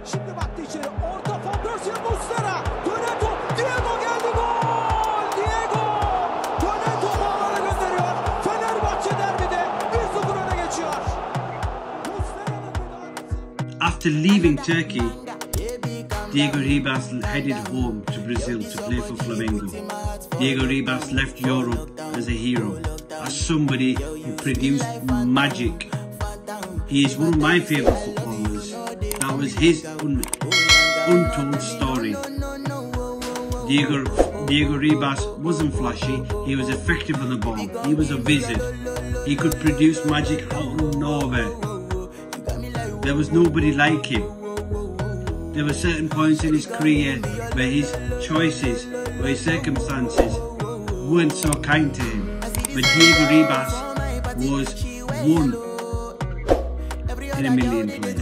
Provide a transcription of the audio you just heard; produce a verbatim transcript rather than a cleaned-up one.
Şimdi baktı içeri. Orta Fondersiye Muslera. Dönen top. Diego geldi. Gol! Diego! Dönen topu ağlara gönderiyor. Fenerbahçe derbide bir sıfır öne geçiyor. After leaving Turkey, Diego Ribas headed home to Brazil to play for Flamengo. Diego Ribas left Europe as a hero, as somebody who produced magic. He is one of my favourite footballers. That was his un untold story. Diego, Diego Ribas wasn't flashy, he was effective on the ball, he was a wizard. He could produce magic out of nowhere. There was nobody like him. There were certain points in his career where his choices or his circumstances weren't so kind to him. But Diego Ribas was one in a million players.